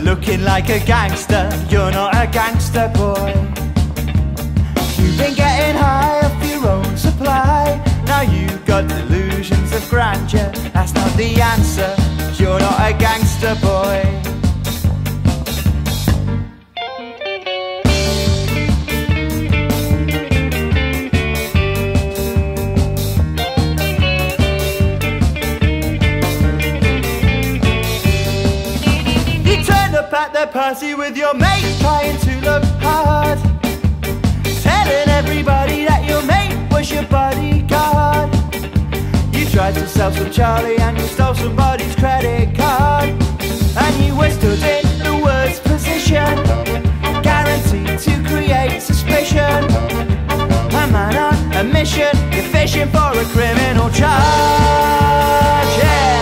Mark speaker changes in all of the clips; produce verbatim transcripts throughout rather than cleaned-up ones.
Speaker 1: looking like a gangster, you're not a gangster boy. You've been getting high off your own supply. Now you've got delusions of grandeur, that's not the answer, you're not a gangster boy. At the party with your mates, trying to look hard, telling everybody that your mate was your bodyguard. You tried to sell some Charlie and you stole somebody's credit card, and you whistled in the words position, guaranteed to create suspicion. A man on a mission, you're fishing for a criminal charge, yeah.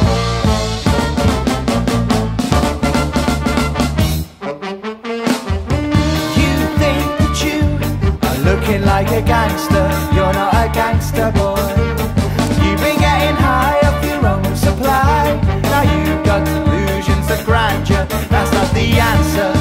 Speaker 1: Looking like a gangster, you're not a gangster boy. You've been getting high off your own supply. Now you've got delusions of grandeur, that's not the answer,